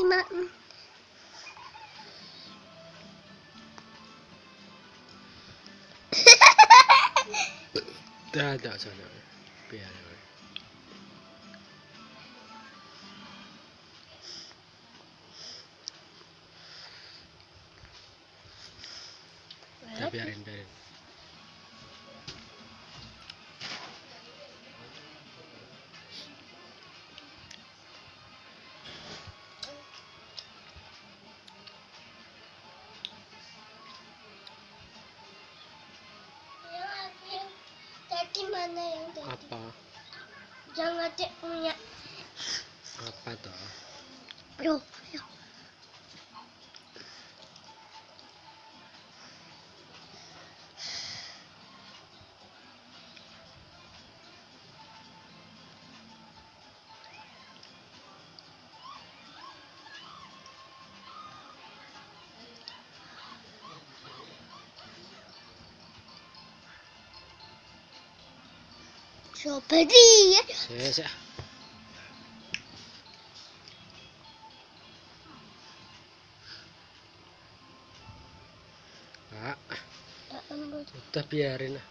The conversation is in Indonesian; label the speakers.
Speaker 1: mak.
Speaker 2: Tidak sana. Biar. Biarin.
Speaker 1: Tadi mana yang tadi?
Speaker 2: Apa?
Speaker 1: Jangan Dek punya.
Speaker 2: Apa toh?
Speaker 1: Yo. Seperti ya.
Speaker 2: Saya. Pak, udah biarin lah.